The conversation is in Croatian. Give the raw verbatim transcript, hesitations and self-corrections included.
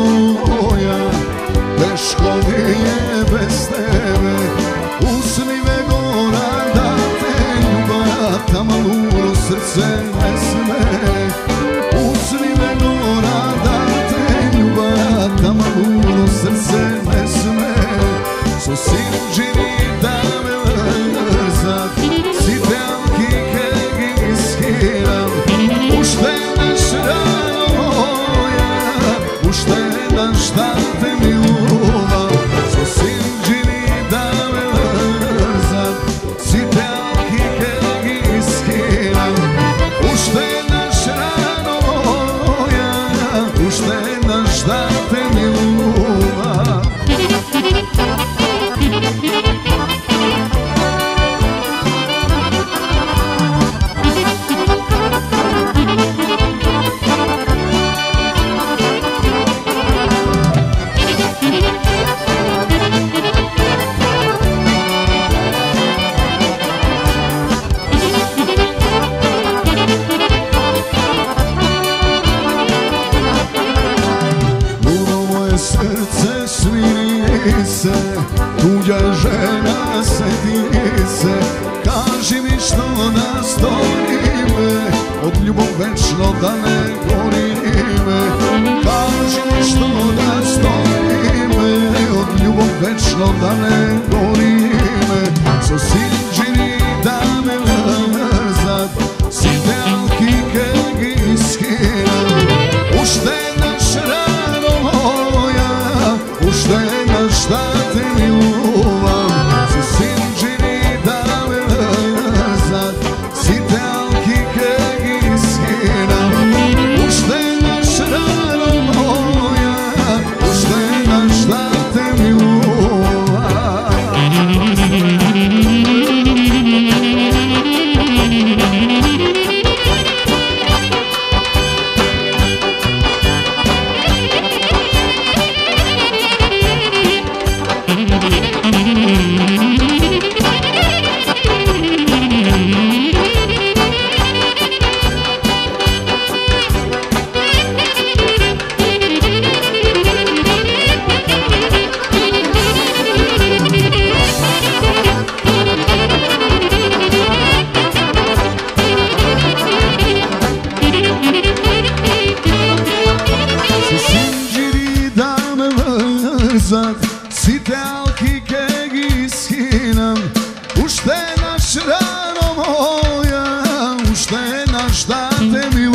moja, teško mi je bez tebe. Usni me gora da te ljubav, tamo ludo srce ne sme. Usni me gora da te ljubav, tamo ludo srce ne sme. So sinđini da me vrzat, si te alkike iskiram. Uštenaš rano moja, uštenaš da te miluvam. So sinđini da me vrzat, si te alkike iskiram. Uštenaš rano moja, uštenaš da te miluvam. Srce smiri se, tuđa žena seti se. Kaži mi što nas donime, od ljubov večno da ne gorime. Kaži mi što nas donime, od ljubov večno da ne gorime. So sinđini da me vrzat, si te alkike iskiram. Uštenaš rano moja, uštenaš da te miluvam. Si sinđini da me vrzat, si te alkike iskiram. Uštenaš rano moja, uštenaš da te miluvam. Si te alkike iskiram. Uštenaš rano moja, uštenaš da te miluvam.